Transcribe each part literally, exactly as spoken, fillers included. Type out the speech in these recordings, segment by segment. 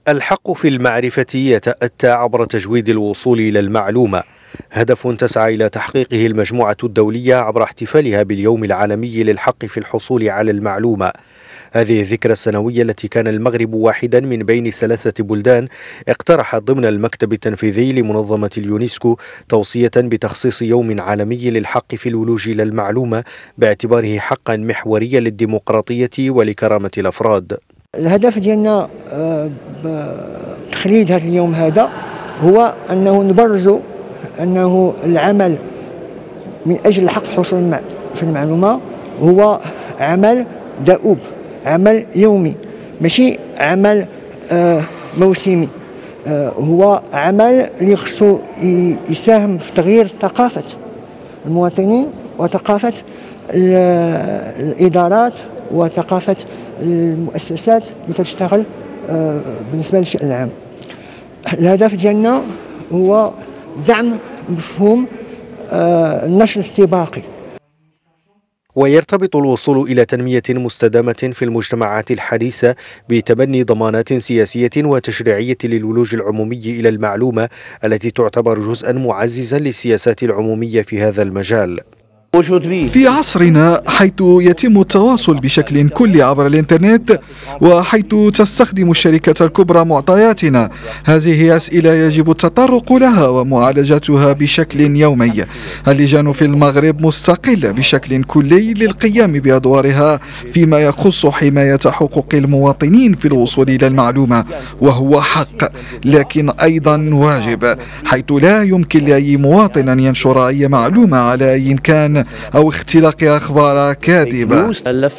الحق في المعرفة يتأتى عبر تجويد الوصول إلى المعلومة، هدف تسعى إلى تحقيقه المجموعة الدولية عبر احتفالها باليوم العالمي للحق في الحصول على المعلومة. هذه الذكرى السنوية التي كان المغرب واحدا من بين ثلاثة بلدان اقترحت ضمن المكتب التنفيذي لمنظمة اليونسكو توصية بتخصيص يوم عالمي للحق في الولوج إلى المعلومة باعتباره حقا محوريا للديمقراطية ولكرامة الأفراد. الهدف ديالنا بتخليد هذا اليوم هذا هو أنه نبرز أنه العمل من أجل الحق في الحصول في المعلومة هو عمل دؤوب، عمل يومي، ماشي عمل آه موسمي. آه هو عمل اللي خصو يساهم في تغيير ثقافة المواطنين وثقافة الإدارات وثقافة المؤسسات اللي كتشتغل آه بالنسبة للشأن العام. الهدف ديالنا هو دعم مفهوم آه النشر الاستباقي. ويرتبط الوصول إلى تنمية مستدامة في المجتمعات الحديثة بتبني ضمانات سياسية وتشريعية للولوج العمومي إلى المعلومة التي تعتبر جزءا معززا للسياسات العمومية في هذا المجال. في عصرنا حيث يتم التواصل بشكل كلي عبر الإنترنت وحيث تستخدم الشركات الكبرى معطياتنا، هذه أسئلة يجب التطرق لها ومعالجتها بشكل يومي. اللجان في المغرب مستقلة بشكل كلي للقيام بأدوارها فيما يخص حماية حقوق المواطنين في الوصول إلى المعلومة، وهو حق لكن أيضا واجب، حيث لا يمكن لأي مواطن أن ينشر أي معلومة على أي كان أو اختلاق أخبار كاذبة.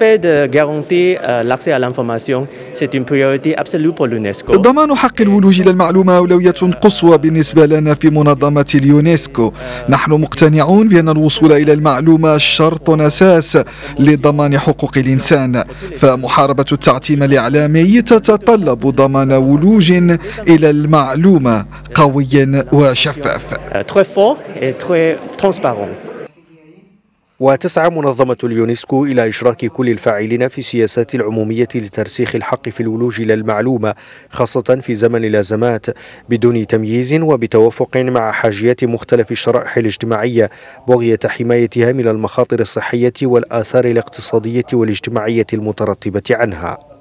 ضمان حق الولوج إلى المعلومة أولوية قصوى بالنسبة لنا في منظمة اليونسكو. نحن مقتنعون بأن الوصول إلى المعلومة شرط أساس لضمان حقوق الإنسان، فمحاربة التعتيم الإعلامي تتطلب ضمان ولوج إلى المعلومة قوي وشفاف. وتسعى منظمة اليونسكو إلى إشراك كل الفاعلين في السياسات العمومية لترسيخ الحق في الولوج إلى المعلومة، خاصة في زمن الأزمات، بدون تمييز وبتوافق مع حاجيات مختلف الشرائح الاجتماعية، بغية حمايتها من المخاطر الصحية والآثار الاقتصادية والاجتماعية المترتبة عنها.